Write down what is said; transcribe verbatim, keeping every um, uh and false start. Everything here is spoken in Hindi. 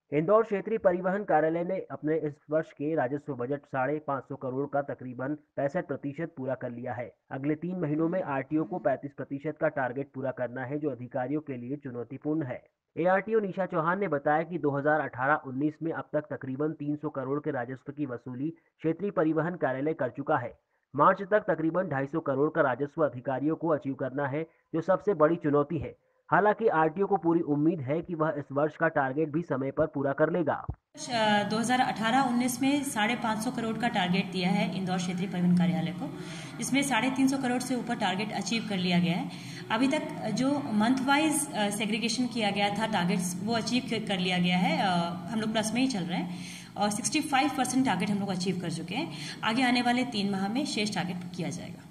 इंदौर क्षेत्रीय परिवहन कार्यालय ने अपने इस वर्ष के राजस्व बजट साढ़े पाँच सौ करोड़ का तकरीबन पैंसठ प्रतिशत पूरा कर लिया है। अगले तीन महीनों में आरटीओ को पैंतीस प्रतिशत का टारगेट पूरा करना है, जो अधिकारियों के लिए चुनौतीपूर्ण है। एआरटीओ निशा चौहान ने बताया कि दो हज़ार अठारह उन्नीस में अब तक तकरीबन तीन सौ करोड़ के राजस्व की वसूली क्षेत्रीय परिवहन कार्यालय कर चुका है। मार्च तक तकरीबन ढाई सौ करोड़ का राजस्व अधिकारियों को अचीव करना है, जो सबसे बड़ी चुनौती है। हालांकि आरटीओ को पूरी उम्मीद है कि वह इस वर्ष का टारगेट भी समय पर पूरा कर लेगा। दो हज़ार अठारह उन्नीस में साढ़े पाँच सौ करोड़ का टारगेट दिया है इंदौर क्षेत्रीय परिवहन कार्यालय को, जिसमें साढ़े तीन सौ करोड़ से ऊपर टारगेट अचीव कर लिया गया है। अभी तक जो मंथ वाइज सेग्रीगेशन किया गया था टारगेट्स, वो अचीव कर लिया गया है। हम लोग प्लस में ही चल रहे हैं और पैंसठ परसेंट टारगेट हम लोग अचीव कर चुके हैं। आगे आने वाले तीन माह में शेष टारगेट किया जाएगा।